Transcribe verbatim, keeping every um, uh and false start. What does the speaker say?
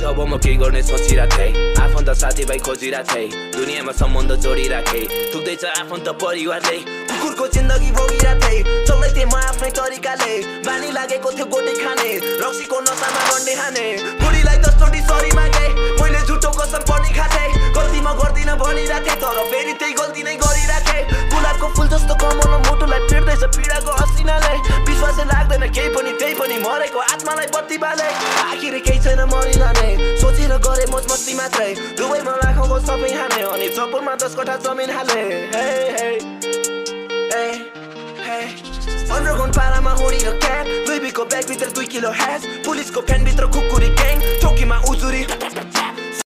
तब म के गर्ने सोचिराथे आफन्त साथीभाइ खोजिराथे दुनियाँमा सम्बन्ध जोडिराथे थुक्दैछ आफन्त परिवारले कुकुरको जिन्दगी भोगिराथे चल्दै थिएँ म आफ्नै तरिकाले बानी लागेको थियो गोटी खाने रक्सीको नसामा रन्डे हाने बुढीलाई दसचोटि सरी मागे मैले झुटो कसम पनि खाथे गल्ती म गर्दिन भनिराथे तर फेरि त्यही गल्ती नै गरिराखे गुलाबको फुल जस्तो कमल मुटुलाई पिर्दैछ पीडाको असिनाले विश्वासै लाग्दैन केही पनि त्यही पनि मरेको आत्मालाई बत्ती बाले आखिर केही छैन मरिरहने सोचेर गरे मोज मस्ती मात्रै दुबईमा लाखौँको सबै हाने अनि चौपुरमा दस कठा जमिन हाले हे हे हे हे अन्डरग्राउन्ड पारामा होडी र क्याट दुई बिको ब्यागभित्र दुई किलो ह्यास पुलिसको फ्यानभित्र कुकुरी ग्याङ चौकीमा उजुरी